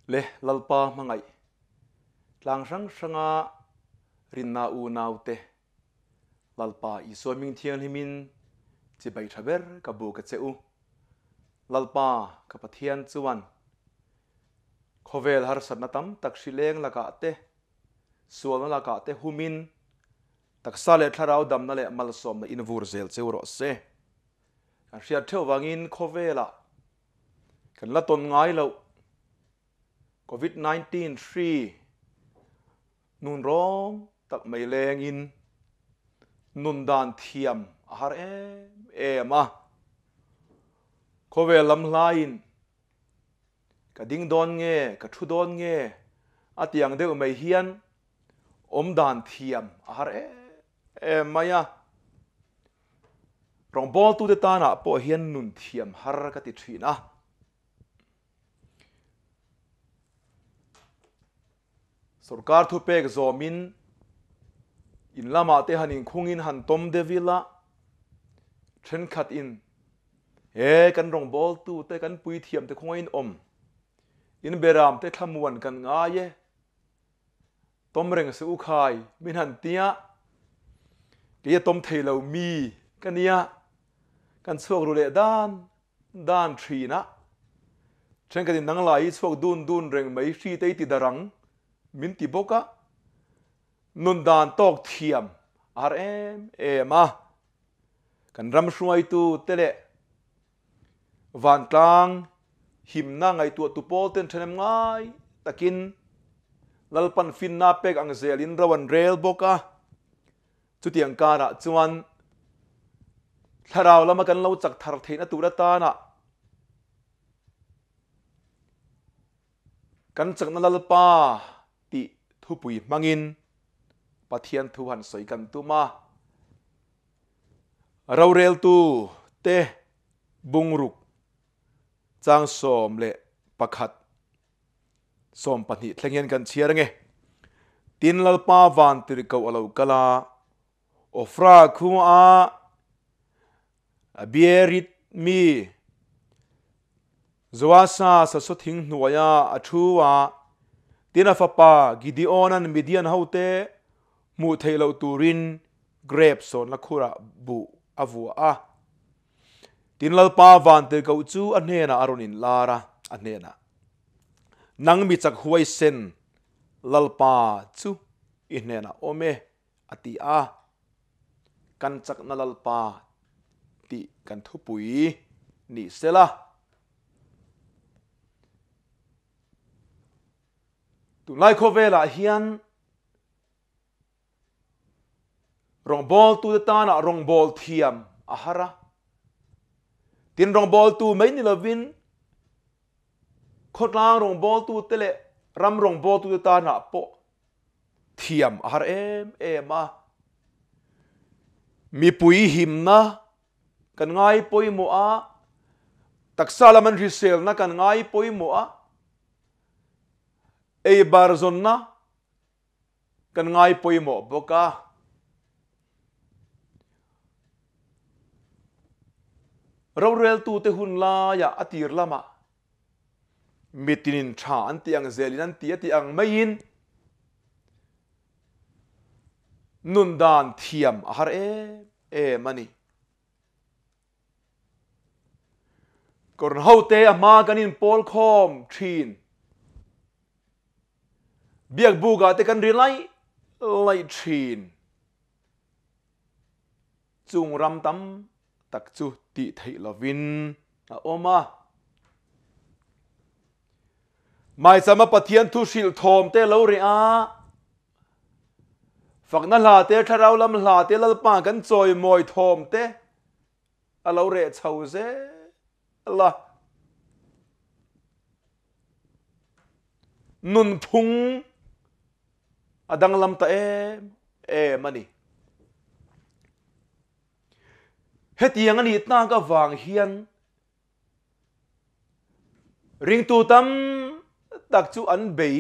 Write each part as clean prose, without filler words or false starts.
le lalpa mangai tlang sang sanga rinna u naute lalpa iso ming thiang himin chi bai thaber ka bu ka cheu lalpa ka pathian chuan khovel har satna tam tak shileng laka te sual na laka te humin taksa le tharau dam na le mal som na invur zel cheu ro se kan ria theu wangin khovela kan la ton ngai lo COVID-19 free nun rong tak mai leng in nun dan thiam har ma khovel lam lain ka ding don nge ka thu don nge atiang deuh mai hian om dan thiam har maya rong bol tu de ta na po hian nun thiam har ka ti thina sarkar thu pek zomin in lama te hanin khungin han tom devila then khat in kan rong bol tu te kan pui thiam te khungain om in beram te thamuan kan nga ye tom reng se u khai min han tia ke tom theilo mi kania kan chuak ru le dan thina then kan nang lai chuak dun reng mai hri te ti darang min ti boka nun dan tok thiam ar ma kan ram hruai tu tele van tlang him na ngai tu pol ten thenem ngai takin lalpan fin na pek ang zelin rawan rel boka chutiang kana chuan tharau lama kan lo chak thar theina tura ta na kan chakna lalpa ti thupui mangin pathian thu han soi kan tu ma raurel tu te bungruk chang som le pakhat som pani thlenghen kan chiarange tin lalpa van tir ko alo kala ofra khu a bierit mi zawasa sa so thing hnuaya athuwa tina fapa gidionan midian haute mu thailo turin grapes on la khura bu avua tin lalpa van te ko chu anena aronin lara anena nang mi chak huai sen lalpa chu inena ome ati kan chak na lalpa ti kan thupui ni sela tu lai khovela hian rong bol tu ta na rong bol thiam ahara tin rong bol tu mai ni lovin khotlang rong bol tu tele ram rong bol tu ta na po thiam ahar ma mi pui him na kan ngai poi mo a taksala man risel na kan ngai poi mo a barzon na kan ngai poi mo boka raurel tu te hun la ya atir lama mitinin tha an tiang zelin an tia tiang main nun dan thiam har mani korn hote ama kanin pol khom thin biak buga te kan rilai lai thin chung ram tam tak chu ti thei lovin a oma mai sama pathian thu sil thom te lo ri a fakna la te tharau lam la te lalpa kan choi moi thom te a lo re chho ze Allah nun phung adang lam ta mani hetiang ani ta ka wang hian ring tu tam tak chu an bei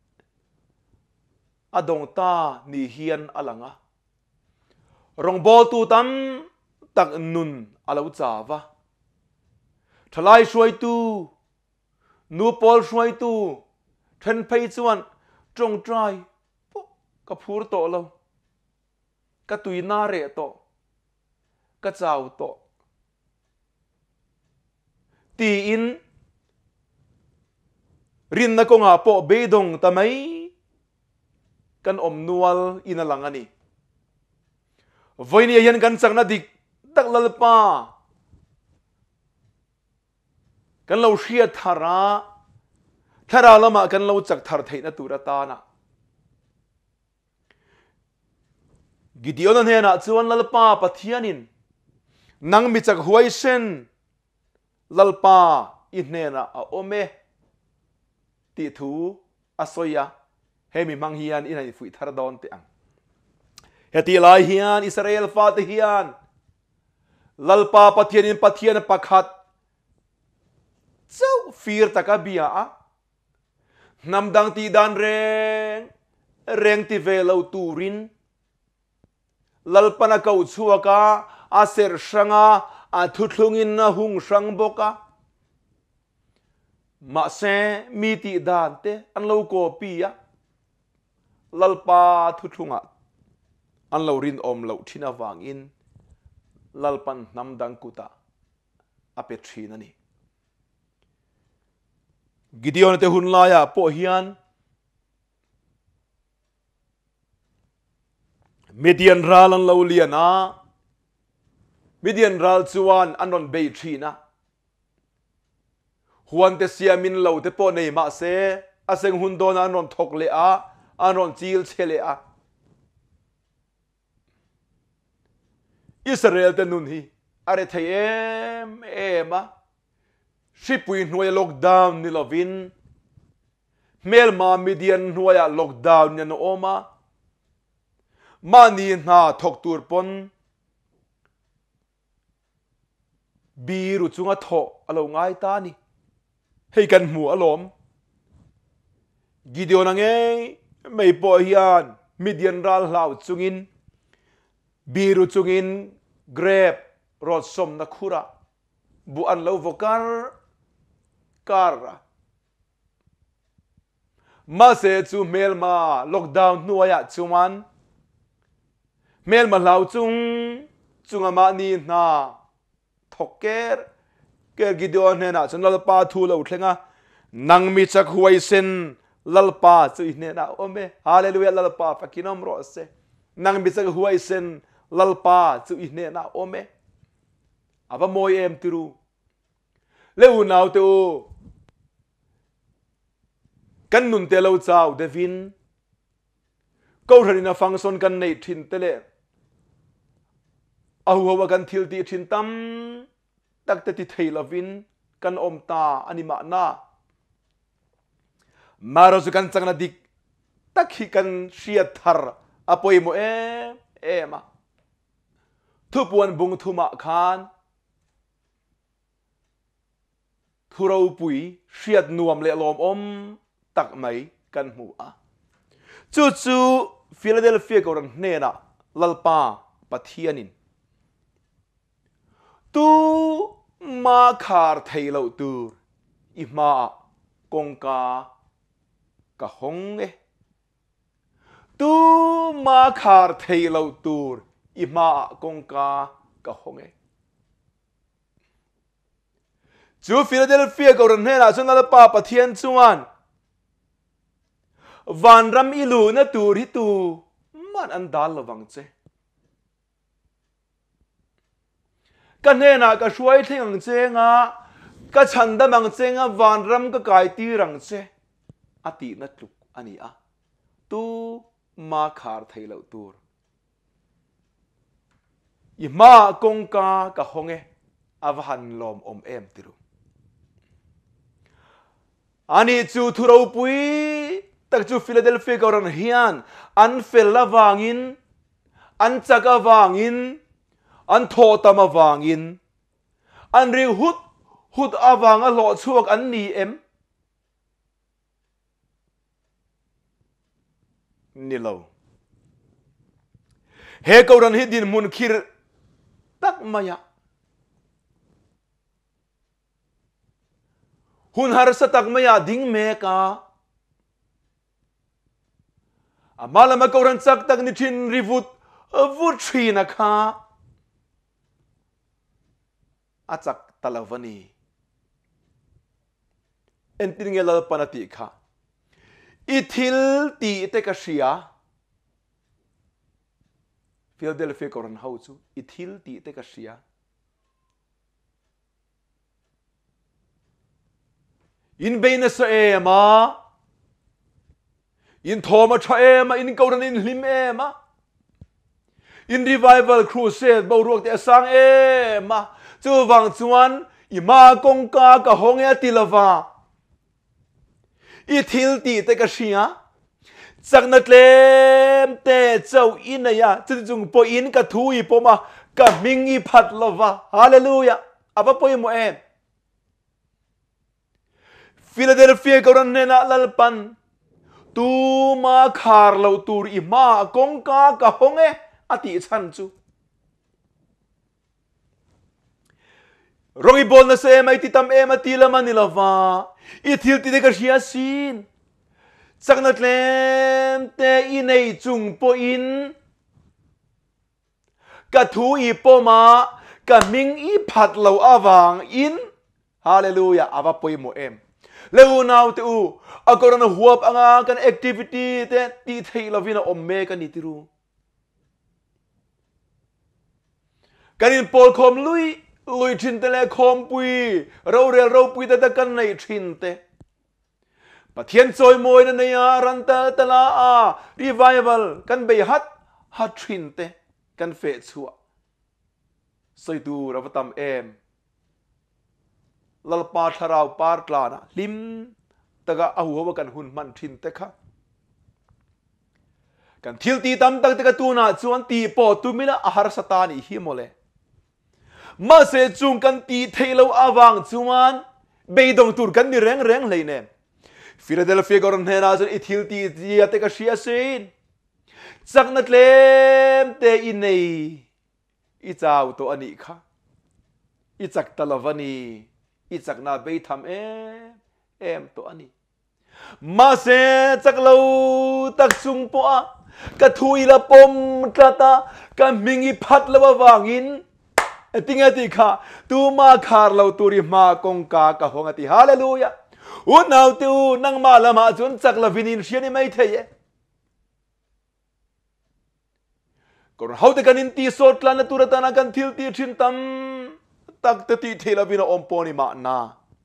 adong ta ni hian alanga rong bol tu tam tak nun alo chawa thalai suai tu nu pol suai tu thân phây chuan trong trai ka phur to lo ka tui na re to ka chau to ti in rin na ko nga po bedong tamay kan omnual inalang ani voini yan kan chang na dik tak lalpa kan lo hria thara lama kan lo chak thar theina tura ta na Gideon an hena chuan lalpa pathianin nang mi chak huai sen lalpa inhena a ome ti thu asoya hemi mang hian inai fui thar don te ang heti lai hian Israel fa te hian lalpa pathianin pathian pakhat chau fir taka bia a namdang ti dan reng ti velo turin lalpana kau chuaka a ser sanga a thuthlungin na hung sang boka ma se mi ti dan te an lo ko pia lalpa thuthlunga an lo rin om lo thina wangin lalpan namdang kuta a petrin ani Gideon te hun laya po hian Midian ral an lo liana Midian ral chuan anon bei thina huan te siamin lo te po nei ma se aseng hun don anon thok le a anon chil chele a Israel te nun hi are thei em a Shipui hnuai lockdown ni lovin melma Midian hnuai lockdown ni no oma mani na thok tur pon biru chunga tho alo ngai ta ni hei kan mu alom Gideon ange mei po hian Midian ral hlau chungin biru chungin grab rod som na khura bu an lo vokar kara ma se chu melma lockdown nuaya chuman melma hlau chunga ma ni na thoker ker Gideon hena chun lalpa thu lo thlenga nang mi chak huai sen lalpa chu hena ome hallelujah lalpa pakinom ro se nang mi chak huai sen lalpa chu hena ome ava moi em tiru leu nau te o kan nun te lo chau devin ko rina function kan nei thin tele ahu hawa kan thil ti thin tam tak te ti thei lovin kan om ta anima na maro su kan changna dik tak hi kan shia thar apoi mo ema thupuan bung thuma khan thurau pui shiat nuam le lom om tak mai kan mu a chu Philadelphia ko ran hna lalpa pathianin tu ma khar theilo tur i ma kongka ka hong e tu ma khar theilo tur i ma kongka ka hong e chu Philadelphia ko ran hna chun lalpa pathian chuan van ram ilu na tur hi tu man an dal lawang che kan hena ka hruai thleng chenga ka chanda mang chenga van ram ka kai ti rang che ati na tluk ani a tu ma khar thailo tur i ma kongka ka honge avhan lom om em tiru ani chu thuro pui tak chu Philadelphia ko ran hian an fel la wangin an chaka wangin an tho tama wangin an ring hut awang a lo chuak an ni em ni lo he ko ran hi din mun khir tak maya hun har sa tak maya ding me ka mà câu rắn sắc tắc ni chin rivut vút trì na kha achak talavani en tin nge lalpa na ti kha ithil ti te ka shia Philadelphia câu rắn hậu chu ithil ti te ka shia in beina sa ema in thoma cha ema in câu rắn in lim ema in revival crusade bao ruột te sang ema chu wang chuan ima kong ka hong e tilava ithil ti te ka shia chakna tlem te chau in ya chu chung po in ka thui po ma ka mingi phat lova hallelujah aba poi mo em Philadelphia câu rắn nena lalpan tu ma khar lo tur ima kong ka hong e ati chan chu rongi bol na se mai titam e matila manilava ithil ti de ka shia sin chakna tlem te inei chung po in ka thu I po ma ka ming I phat lo awang in hallelujah ava poi mo em leu naw te u akorana huap anga kan activity te ti thei lovina omme kan itiru kanin pol khom lui thin te le khom pui ro pui te kan nei thin te pathian choi moi na ya ran ta la a revival kan be hat thin te kan fe chua soi tu rawatam em lalpa tharau par tlana lim taga ahu kan hun man thin te kha kan thil ti tam tak te ka tu na chuan ti po tu mila ahar satani hi mole ma se chung kan ti thailo awang chuan beidong tur kan ni reng leine Philadelphia goron hena jan ithil ti dia te ka shia sin chakna tlem te inei I chau to ani kha I chak talavani I chakna be tham em to ani ma se chaklo tak chung po a ka thui la pom tlata ka mingi phat la wangin tinga ti kha tu ma khar lo turi ma kong ka hong ati hallelujah u naw tu nang ma lama chun chakla vinin shiani mai theye kon haude kanin ti sot la na turatana kan thil ti thin tam tak te ti thela vina omponi ma na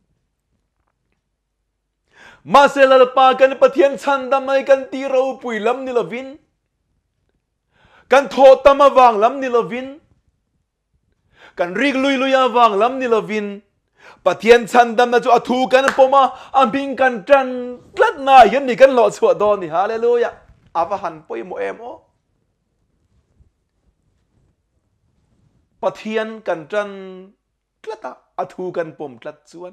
ma se lalpa kan pathian chandam mai kan ti ro pui lam ni lovin kan tho tama wang lam ni lovin kan rig lui awang lam ni lovin pathian chandam na chu athu kan poma ambing kan tran tlat na yan ni kan lo chua do ni hallelujah ava han poi mo em o pathian kan tran tlata athu kan pom tlat chuan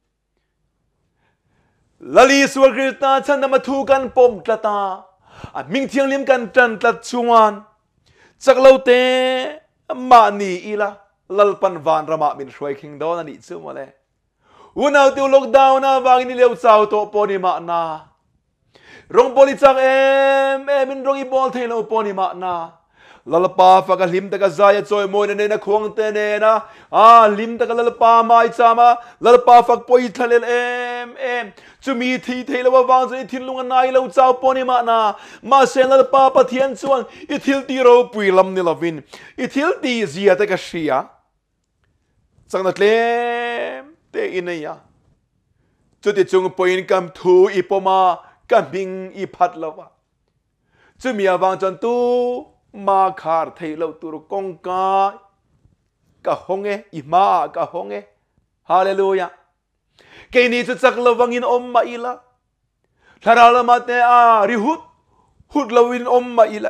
lali suagrita chandam athu kan pom tlata a ming thiang lim kan tran tlat chuan chaklo te ma ni ila lalpan van rama min shwai king do na ni chu mole unaw tu lockdown na wang ni leu chau to poni ma na rong poli chang em in rong I bol thelo poni ma na lalpa fa ka lim ta ka zaya choi moi ne na khong te ne na lim ta ka lalpa mai chama lalpa fak poi thalel em chumi thi thelo wang zai thin lunga nai lo chau poni ma na ma se lalpa pathian chuan I thil ti ro pui lam ni lovin I thil ti zia ta ka shia changna tlem te ineya chuti chung point kam thu I poma kaming I phat lawa chumi awang chan tu ma khar thailo tur kong ka honge I ma ka honge hallelujah ke ni chu chak lawangin om ma ila tharala mate ri hut lawin om ma ila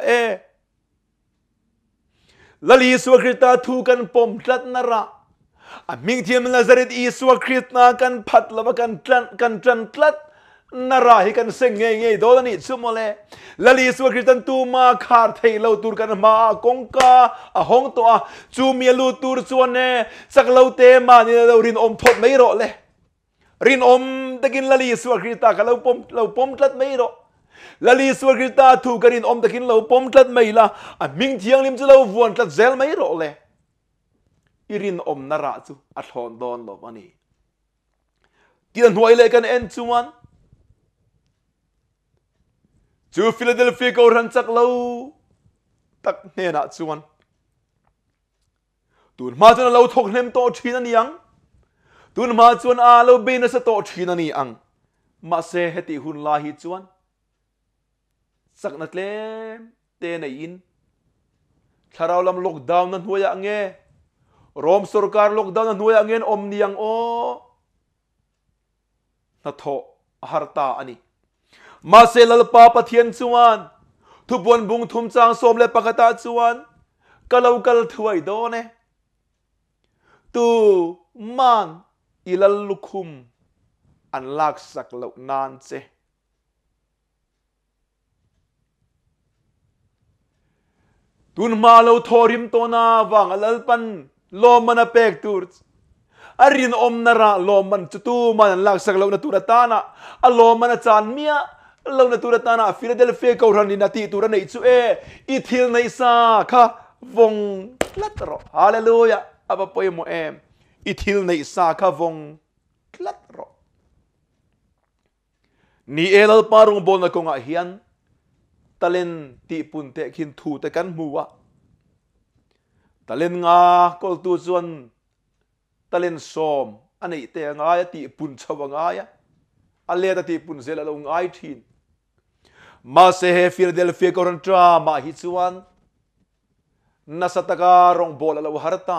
lali suakrita thu kan pom tlat nara ming thiam Nazareth Iswa Krishna kan phat lawa kan tran tlat nara hi kan seng nge do ni chumole lali Iswa Krishna tu ma khar thailo tur kan ma kongka a hong to a chu mi lu tur chuane chaklo te ma ni lo rin om thot mai ro le rin om takin lali Iswa Krishna ka lo pom tlat mai ro lali suar Krista thu karin om takin lo pom tlat mai la a ming thiang lim chu lo vuan tlat zel mai ro le irin om na ra chu a thon don lo ani tian huai le kan en chuan chu Philadelphia ko ran chak lo tak ne na chuan tun ma chuan lo thok nem to thin ani ang tun ma chuan a lo be na sa to thin ani ang ma se heti hun la hi chuan sakna tlem te nei in tharau lam lockdown na huaya nge rom sarkar lockdown na huaya ngen om niang o na tho harta ani ma se lalpa pathian chuan thu buan bung thum chang som le pakata chuan kalau kal thuai do ne tu man ilal lukhum an lak sak lo nan che tun ma lo thorim to na wang lalpan lo mana pek tur arin om nara lo man chutu man lak sak lo na turata na a lo mana chan mia lo na turata na Philadelphia ko ran ni nati tura nei chu e I thil nei sa kha vong tlatro hallelujah aba poi mo em I thil nei sa kha vong tlatro ni elal parung bon na ko nga hian talen ti punte khin thu te kan muwa talen nga kol tu chuan talen som anei te nga ya ti pun chawa nga ya ale ta ti pun zela lo ngai thin ma se he Philadelphia ko ran tra ma hi chuan nasataka rong bola lo harta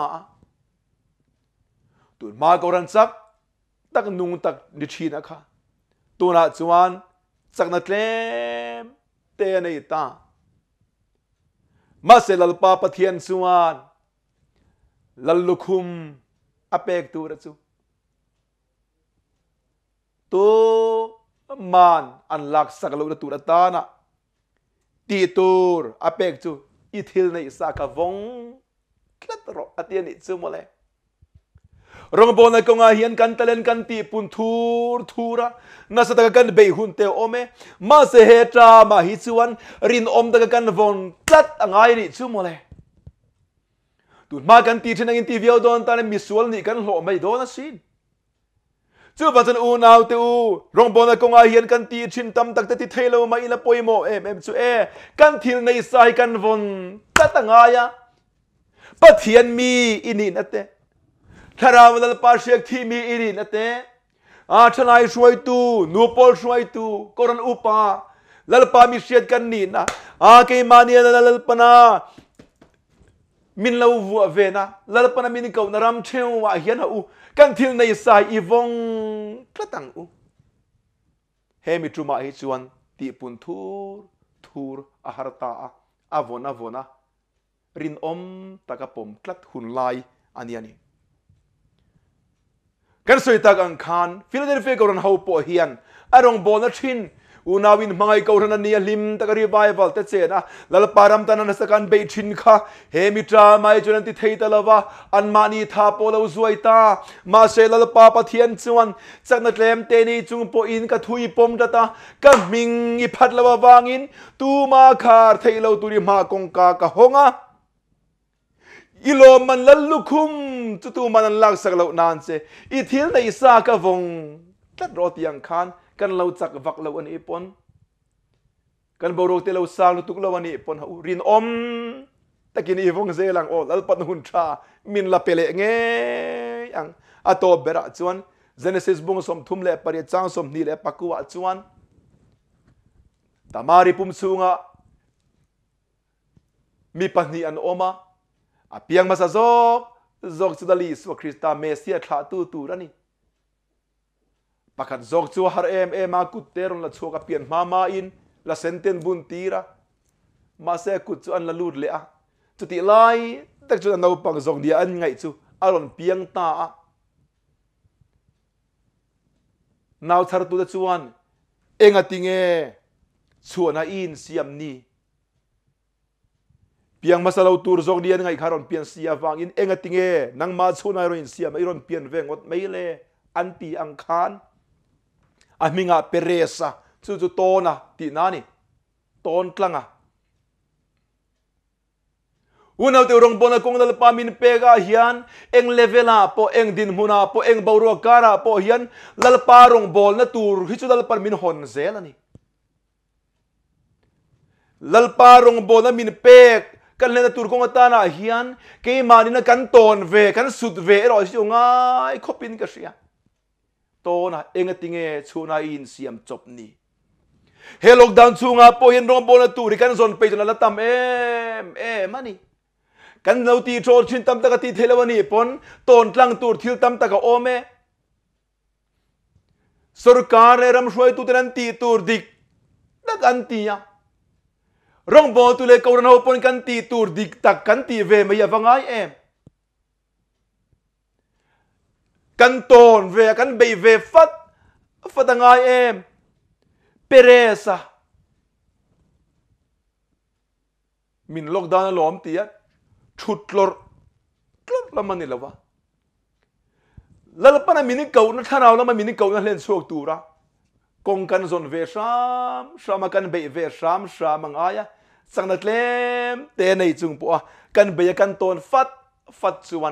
tun ma ko ran chak tak nung tak ni thina kha tuna chuan chakna tlem te nei ta ma se lalpa pathian chuan lallukhum apek tu ra chu to man an lak sakalo na tu ra ta na ti tur apek chu I thil nei sa ka vong klatro atian ni chu mole rong bon na ko nga hian kan talen kan ti pun thur thura na sa ta kan be hun te ome ma se he tra ma hi chuan rin om ta kan von klat angai ni chu mole tun ma kan ti thin angin ti viau don ta mi sual ni kan hlo mai don a sin chu ba chan u naw te u rong bon na ko nga hian kan ti thin tam tak te ti thailo mai la poimo em chu e kan thil nei sai kan von klat angaya pathian mi inin ate tharaw lalpa shek thi mi irin ate a thanai shoi tu nupol shoi tu koran upa lalpa mi shet kan ni na a ke mania lalpana min lo vu ve na lalpana min ko na ram theu wa hian u kan thil nei sai I vong tlatang u he mi truma hi chuan ti pun thur a harta a vona rin om takapom tlat hun lai ani kan soi tak ang khan Philadelphia ko ran ho po hian arong bon na thin unawin mangai ko ran ni lim tak revival te che na lalparam tan na sakan be thin kha he mitra mai chuan ti thei talawa an mani tha polo zuaita ma se lalpa pathian chuan chakna tlem te ni chung po in ka thui pom data ka ming I phat lawa wangin tu ma khar theilo turi ma kong ka honga ilo man lallukhum chutu man lak saklo nan se I thil nei sa ka vong tat ro tiang khan kan lo chak vak lo an ipon kan borok te lo sang tuk lo ani ipon hu rin om takin I vong zelang ol alpat hun tha min la pele nge ang ato bera chuan Genesis bung som thum le pari chang som ni le pakua chuan tamari pum chunga mi pahni an oma apiang masa zok chudali so Krista Mesia tha tu rani pakhat zok chu har em a kut teron la choka pian mama in la senten bun tira ma se kut chu an la lut le a chuti lai tak chu no pang zong dia an ngai chu aron piang ta a naw thar tu da chuan enga tinge chuana in siam ni piang masalo tur zong dian ngai kharon pian sia wangin enga tinge nangma chuna ro in siam iron pian vengot meile anti ang khan aminga peresa chu ton à ti na ni ton tlang à unau te rong bona kong lalpa min pega hian eng levela po eng din huna po eng bawro kara po hian lalpa rong bol na tur hi chu lalpa min hon zel ani lalpa rong bol na min pek kan le na tur kong atana hian ke mani na kan ton ve kan sut ve ro si ngai khopin ka sia to na eng atinge chuna in siam chop ni he lockdown chunga po hian rong bol na tur kan zon pe na latam mani kan lo ti trol chin tam taka ti thelawani pon ton tlang tur thil tam taka ome sarkar ram shwai tu tan ti tur dik dak an ti ya rong bo tu le ko ran ho pon kan ti tur dik tak kan ti ve mai awangai em kan ton ve kan be ve fat angai em peresa min lockdown lom ti ya chut lor lamani lawa lalpa na mini kau na thanau lama mini kau na len suak tura kong kan zon ve sham kan be ve sham angaya sang na tlem te nei chung po kan be kan ton fat chuan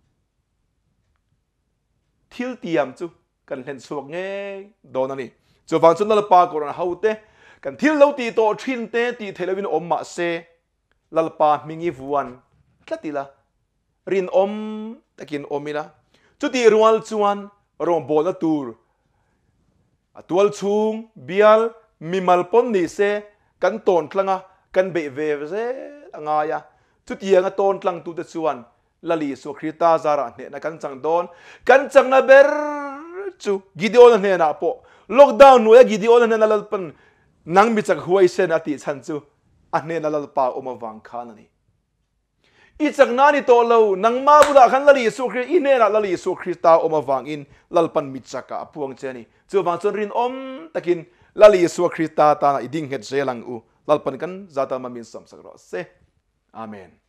thil tiam chu kan len suak nge don ani chu wang chun lalpa ko ran haute kan thil lo ti to thin te ti thelawin omma se lalpa mingi vuan tlatila rin takin omila chuti rual chuan rong bol na tur atual chung bial mimal pon ni se kan ton tlanga kan be ve ze angaya chuti anga ton tlang tu te chuan lali so krita zara ne na kan chang don kan chang na ber chu gideon ne na po lockdown no ya gideon ne na lalpan nang mi chak huai sen ati chan chu ane na lalpa omawang khan ani ichak nani to lo nang ma buda khan lali su khri inera lali su krista omawang in lalpan michaka apuang cheni chu wang chon rin takin lali su krista ta iding het zelang u lalpan kan zata mamin sam sakro se amen